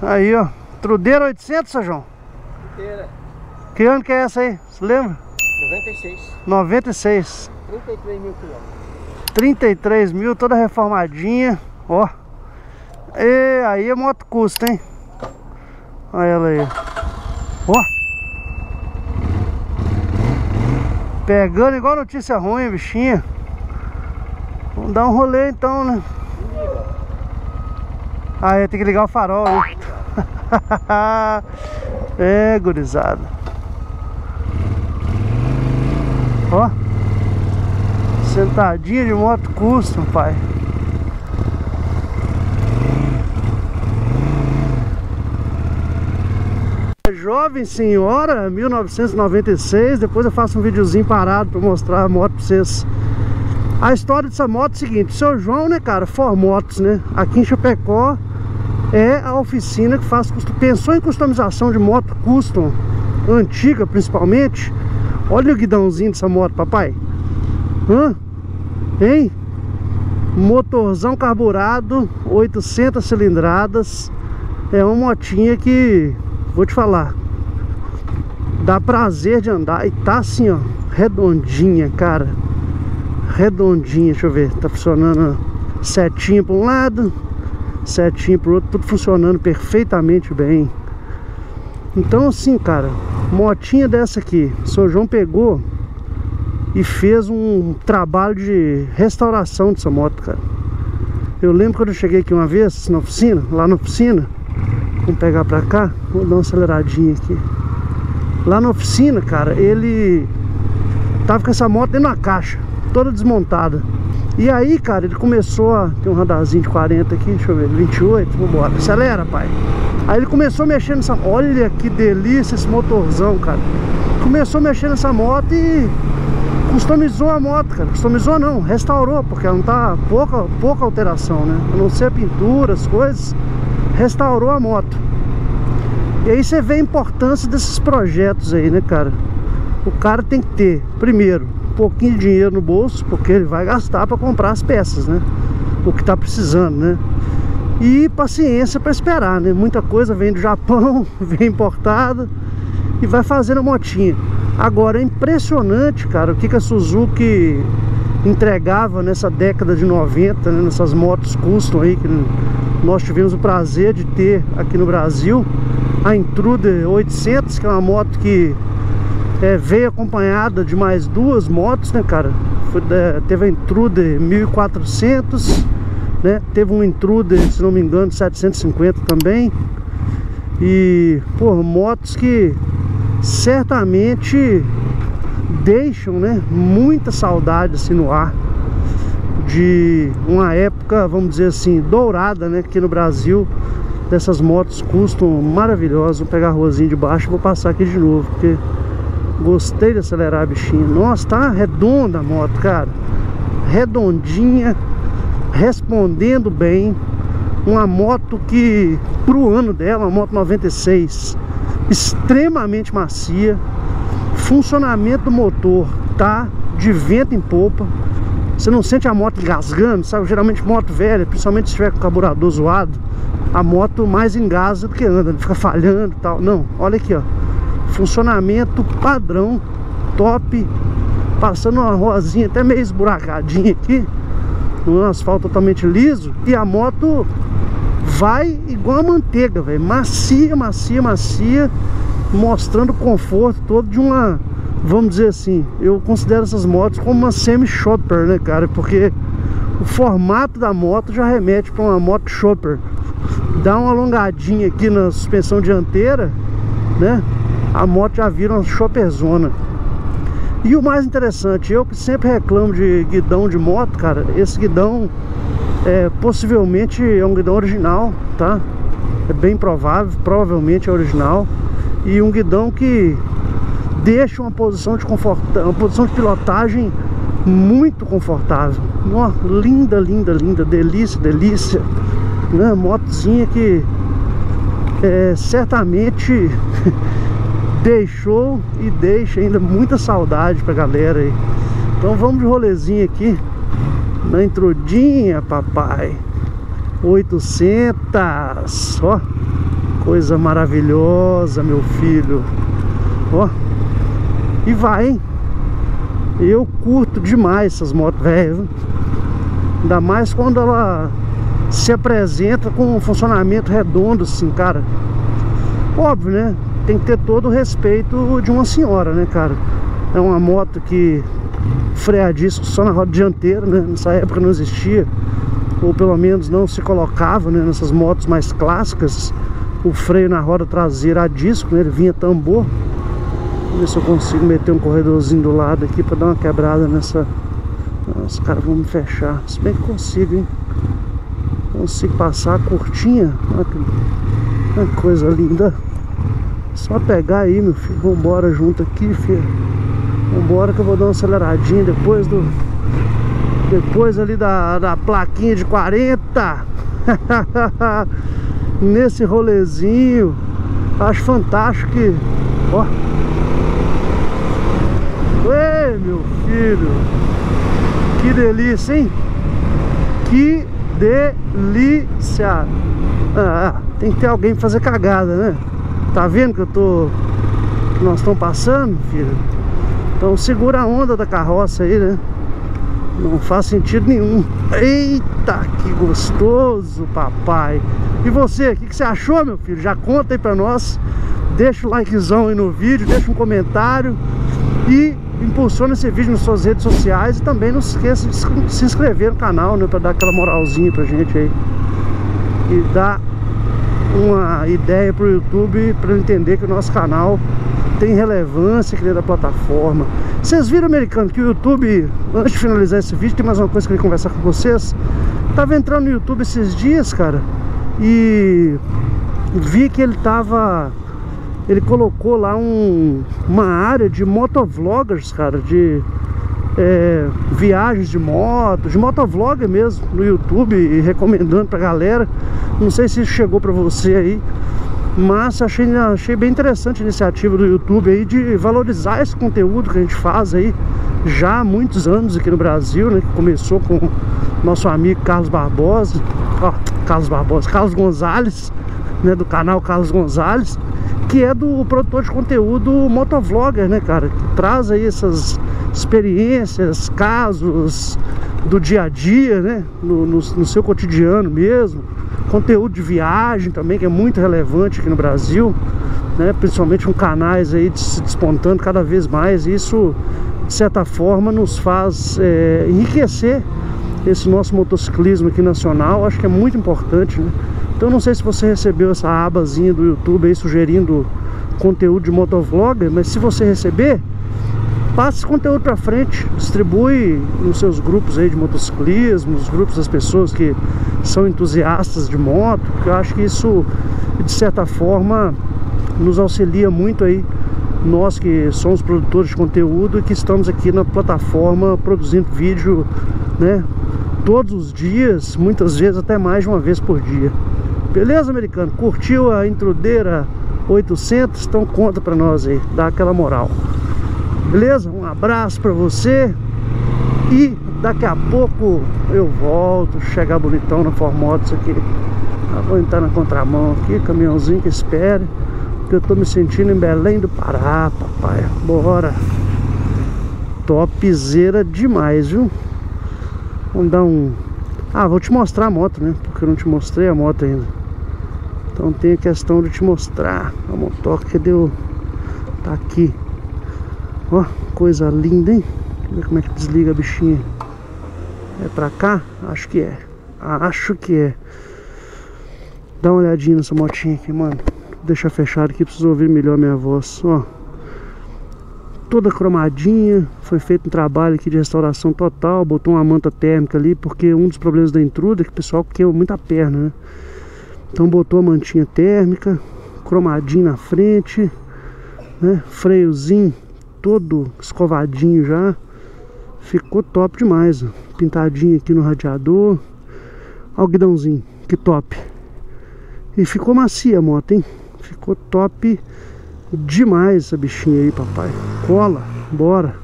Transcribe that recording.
Aí, ó. Trudeira 800, seu João? Trudeira. Que ano que é essa aí? Você lembra? 96. 96. 33 mil quilômetros. 33 mil, toda reformadinha. Ó. E aí a moto custa, hein? Olha ela aí. Ó. Pegando igual notícia ruim, bichinha. Vamos dar um rolê então, né? Aí tem que ligar o farol, né? É, gurizada. Ó. Sentadinha de moto custom, pai. Jovem senhora, 1996. Depois eu faço um videozinho parado pra mostrar a moto pra vocês. A história dessa moto é o seguinte: o seu João, né, cara, For Motos, né? Aqui em Chapecó é a oficina que faz, pensou em customização de moto custom, antiga principalmente. Olha o guidãozinho dessa moto, papai. Hã? Hein? Motorzão carburado, 800 cilindradas. É uma motinha que, vou te falar, dá prazer de andar. E tá assim, ó, redondinha, cara. Redondinha, deixa eu ver. Tá funcionando setinha para um lado, setinha pro outro, tudo funcionando perfeitamente bem. Então assim, cara, motinha dessa aqui, o seu João pegou e fez um trabalho de restauração dessa moto, cara. Eu lembro quando eu cheguei aqui uma vez na oficina, lá na oficina. Vamos pegar pra cá, vou dar uma aceleradinha aqui. Lá na oficina, cara, ele tava com essa moto dentro de uma caixa, toda desmontada. E aí, cara, ele começou a... Tem um radarzinho de 40 aqui, deixa eu ver, 28, vambora. Acelera, pai. Aí ele começou a mexer nessa... Olha que delícia esse motorzão, cara. Começou a mexer nessa moto e customizou a moto, cara. Customizou não, restaurou, porque ela não tá... Pouca alteração, né? A não ser a pintura, as coisas. Restaurou a moto. E aí você vê a importância desses projetos aí, né, cara? O cara tem que ter, primeiro, um pouquinho de dinheiro no bolso, porque ele vai gastar para comprar as peças, né? O que tá precisando, né? E paciência para esperar, né? Muita coisa vem do Japão, vem importada e vai fazendo a motinha. Agora é impressionante, cara, o que a Suzuki entregava nessa década de 90, né? Nessas motos custom aí que nós tivemos o prazer de ter aqui no Brasil. A Intruder 800, que é uma moto que veio acompanhada de mais duas motos, né, cara? Teve a Intruder 1400, né? Teve um Intruder, se não me engano, 750 também. E, pô, motos que certamente deixam, né, muita saudade assim no ar de uma época, vamos dizer assim, dourada, né, aqui no Brasil, dessas motos custom maravilhosas. Vou pegar a ruazinha de baixo e vou passar aqui de novo, porque gostei de acelerar a bichinha. Nossa, tá redonda a moto, cara. Redondinha, respondendo bem. Uma moto que, pro ano dela, uma moto 96, extremamente macia. Funcionamento do motor tá de vento em popa. Você não sente a moto engasgando, sabe? Geralmente moto velha, principalmente se tiver com o carburador zoado, a moto mais engasa do que anda, fica falhando e tal. Não, olha aqui, ó. Funcionamento padrão, top. Passando uma rosinha até meio esburacadinha aqui, num asfalto totalmente liso. E a moto vai igual a manteiga, velho. Macia, macia, macia. Mostrando o conforto todo de uma... Vamos dizer assim, eu considero essas motos como uma semi-shopper, né, cara? Porque o formato da moto já remete para uma moto shopper. Dá uma alongadinha aqui na suspensão dianteira, né? A moto já vira uma shopperzona. E o mais interessante, eu que sempre reclamo de guidão de moto, cara, esse guidão possivelmente é um guidão original, tá? É bem provável, provavelmente é original. E um guidão que deixa uma posição de pilotagem muito confortável. Nossa, linda, linda, linda, delícia, delícia, né? Motozinha que certamente deixou e deixa ainda muita saudade pra galera aí. Então vamos de rolezinho aqui na Intrudinha, papai. 800, ó, Coisa maravilhosa, meu filho. Ó. E vai, hein? Eu curto demais essas motos velhas. Ainda mais quando ela se apresenta com um funcionamento redondo assim, cara. Óbvio, né? Tem que ter todo o respeito de uma senhora, né, cara? É uma moto que freia disco só na roda dianteira, né? Nessa época não existia, ou pelo menos não se colocava, né? Nessas motos mais clássicas, o freio na roda traseira a disco, né? Ele vinha tambor. Vamos ver se eu consigo meter um corredorzinho do lado aqui pra dar uma quebrada nessa... Os caras vão me fechar. Se bem que consigo, hein? Consigo passar curtinha. Olha que coisa linda. Só pegar aí, meu filho. Vambora junto aqui, filho. Vambora que eu vou dar uma aceleradinha depois ali da plaquinha de 40. Nesse rolezinho. Acho fantástico que... Ó. Ei, meu filho. Que delícia, hein? Que delícia. Tem que ter alguém pra fazer cagada, né? Tá vendo que nós estamos passando, filho? Então segura a onda da carroça aí, né? Não faz sentido nenhum. Eita, que gostoso, papai. E você, o que você achou, meu filho? Já conta aí pra nós. Deixa o likezão aí no vídeo, deixa um comentário e impulsiona esse vídeo nas suas redes sociais. E também não se esqueça de se inscrever no canal, né? Pra dar aquela moralzinha pra gente aí. E dar uma ideia pro YouTube, pra entender que o nosso canal tem relevância aqui dentro da plataforma. Vocês viram, americano, que o YouTube, antes de finalizar esse vídeo, tem mais uma coisa que eu queria conversar com vocês. Tava entrando no YouTube esses dias, cara, e vi que ele colocou lá uma área de motovloggers, cara, de viagens de motovlogger mesmo no YouTube, e recomendando pra galera. Não sei se isso chegou pra você aí, mas achei bem interessante a iniciativa do YouTube aí de valorizar esse conteúdo que a gente faz aí já há muitos anos aqui no Brasil, né? Que começou com o nosso amigo Carlos Gonzalez, né? Do canal Carlos Gonzalez, que é do produtor de conteúdo motovlogger, né, cara? Que traz aí essas experiências, casos do dia a dia, né? No seu cotidiano mesmo. Conteúdo de viagem também, que é muito relevante aqui no Brasil, né? Principalmente com canais aí se despontando cada vez mais. Isso, de certa forma, nos faz enriquecer esse nosso motociclismo aqui nacional. Acho que é muito importante, né? Então não sei se você recebeu essa abazinha do YouTube aí sugerindo conteúdo de motovlogger, mas se você receber, passa esse conteúdo pra frente, distribui nos seus grupos aí de motociclismo, nos grupos das pessoas que são entusiastas de moto, porque eu acho que isso, de certa forma, nos auxilia muito aí, nós que somos produtores de conteúdo e que estamos aqui na plataforma produzindo vídeo, né, todos os dias, muitas vezes até mais de uma vez por dia. Beleza, americano? Curtiu a Intrudeira 800? Então conta pra nós aí, dá aquela moral. Beleza? Um abraço pra você. E daqui a pouco eu volto, chegar bonitão na Formotos aqui. Vou entrar na contramão aqui, caminhãozinho que espere, porque eu tô me sentindo em Belém do Pará, papai. Bora. Topzera demais, viu? Vamos dar um... vou te mostrar a moto, né? Porque eu não te mostrei a moto ainda. Então tem a questão de te mostrar a motoca que deu... Tá aqui. Ó, coisa linda, hein? Deixa eu ver como é que desliga a bichinha. É pra cá? Acho que é. Acho que é. Dá uma olhadinha nessa motinha aqui, mano. Deixa fechado aqui pra vocês ouvirem melhor minha voz. Ó, toda cromadinha. Foi feito um trabalho aqui de restauração total. Botou uma manta térmica ali, porque um dos problemas da Intruder é que o pessoal queima muito a perna, né? Então botou a mantinha térmica, cromadinho na frente, né? Freiozinho todo escovadinho já. Ficou top demais, ó. Pintadinho aqui no radiador. Olha o guidãozinho, que top. E ficou macia a moto, hein? Ficou top demais essa bichinha aí, papai. Cola, bora.